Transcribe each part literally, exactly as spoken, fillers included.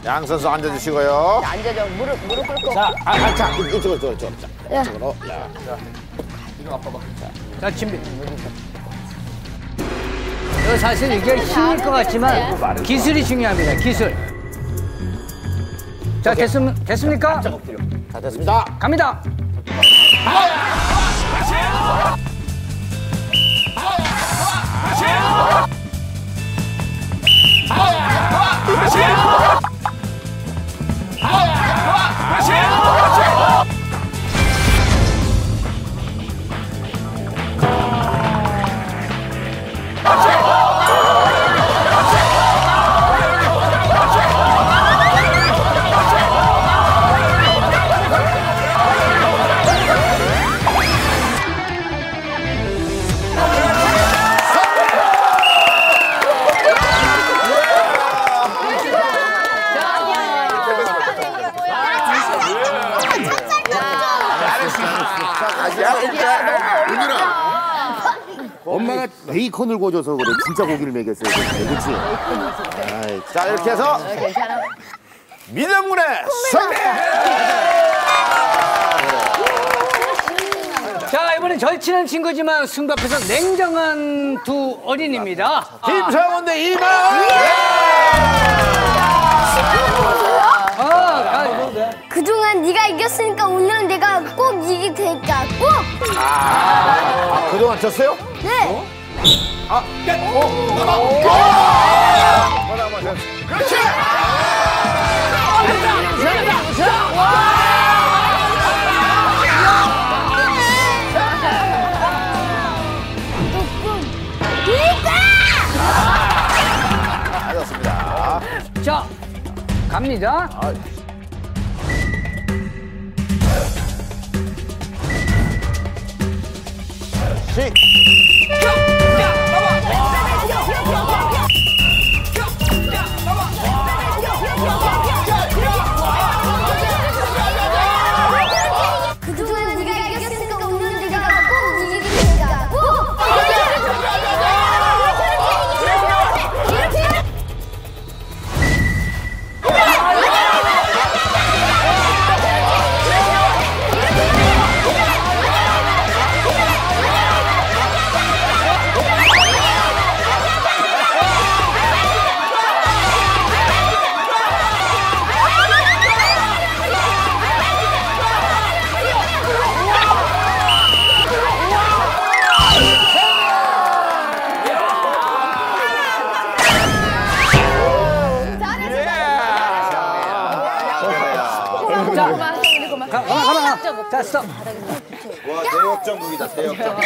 양 선수 앉아주시고요. 자, 앉아줘. 무릎, 무릎 꿇고. 자, 아, 아, 자, 이쪽으로, 이쪽으로, 이쪽으로. 자, 이쪽으로. 야. 이거 아빠 봐. 자, 준비. 이거 사실 이게 힘일 것 같지만 기술이 중요합니다. 기술. 자, 됐습, 됐습니까? 자, 됐습니다. 갑니다. 엄마가 베이컨을 구워줘서 그래. 진짜 고기를 먹였어야 돼. 그렇지? 아이, 자, 이렇게 해서 괜찮아. 민영군의 승리! 자, 이번엔 절친한 친구지만 승부 앞에서 냉정한 두 어린입니다. 김상훈 대 이만! 아, 아, 그동안 네가 이겼으니까 오늘은 내가 꼭 이길 테니까 꼭! 아, 그동안 졌어요? 네! 아, 오, 오, 그렇지! 알았습니다. 자, 갑니다. 씩! 그동안 네가 이겼으니까 오늘은 내가 꼭 이길 테니까 꼭! 가, 가만, 가만. 자, 스톱. 와, 대역전국이다, 대역전국.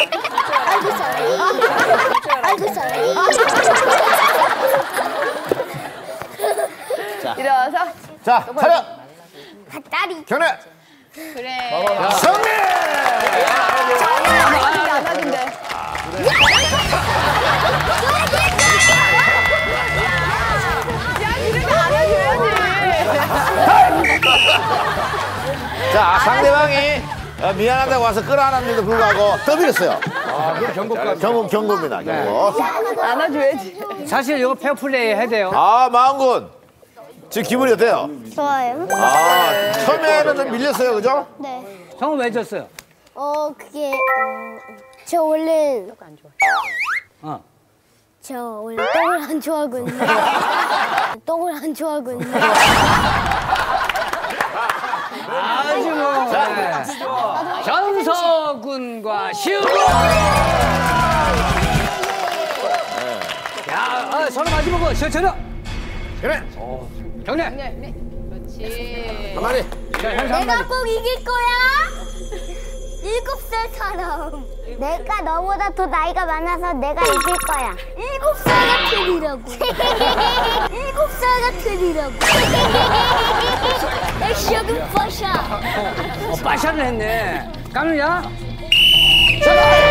알겠어요. 일어서. 자, 차렷! 닭다리. 견해! 그래. 승리! 안아준대, 안아준대. 야, 이렇게 안아줘야지. 자, 상대방이 어, 미안하다고 와서 끌어안았는데도 불구하고 떠밀었어요. 아, 그럼 경고가. 경고, 경고입니다, 경고. 안아줘야지. 사실 이거 페어플레이 해야 돼요. 아, 마흔군. 지금 기분이 어때요? 좋아요. 아, 처음에는 좀 밀렸어요, 그죠? 네. 형은 왜 졌어요? 어, 그게, 어, 저 원래, 어. 저 원래 똥을 안 좋아하거든요. 똥을 안 좋아하거든요. 아주 뭐. 네. 전서군과 시우군. 야, 아, 서로 마주보고 저 저녁. 그래. 경례. 네, 그렇지. 한마디. 자, 형사 내가 한마디. 꼭 이길 거야. 일곱 살 사람. 내가 너보다 더 나이가 많아서 내가 이길 거야. 일곱 살 같으리라고. 일곱 살 같으리라고. 액션은 파샤. 어, 빠샤를 했네. 까누냐? 자,